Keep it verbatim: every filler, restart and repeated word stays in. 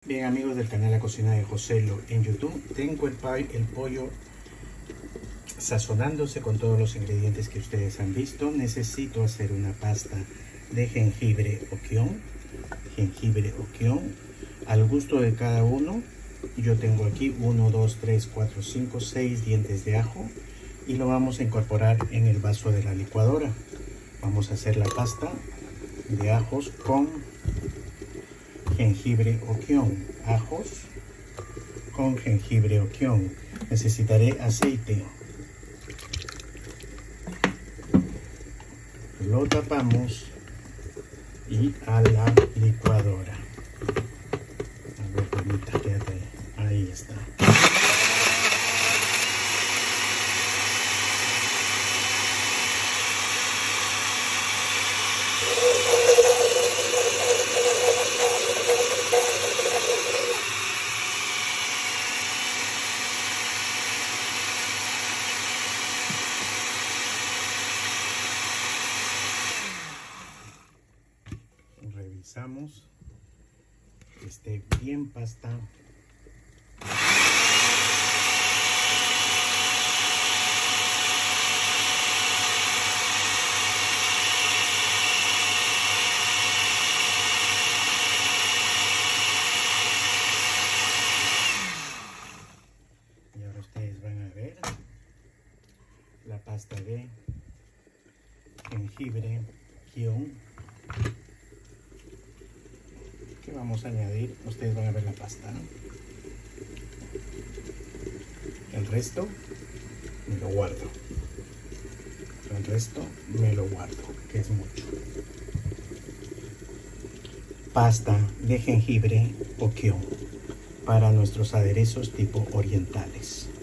Bien, amigos del canal La Cocina de Joselo en YouTube, tengo el, el pollo sazonándose con todos los ingredientes que ustedes han visto. Necesito hacer una pasta de jengibre okion, jengibre okion, al gusto de cada uno. Yo tengo aquí uno, dos, tres, cuatro, cinco, seis dientes de ajo y lo vamos a incorporar en el vaso de la licuadora. Vamos a hacer la pasta de ajos con jengibre okion, ajos con jengibre okion. Necesitaré aceite. Lo tapamos y a la licuadora. A ver, bonita, quédate ahí. Ahí está. Revisamos que esté bien pasta. Y ahora ustedes van a ver la pasta de jengibre okion que vamos a añadir. Ustedes van a ver la pasta, ¿no? El resto me lo guardo. El resto me lo guardo, que es mucho. Pasta de jengibre okion para nuestros aderezos tipo orientales.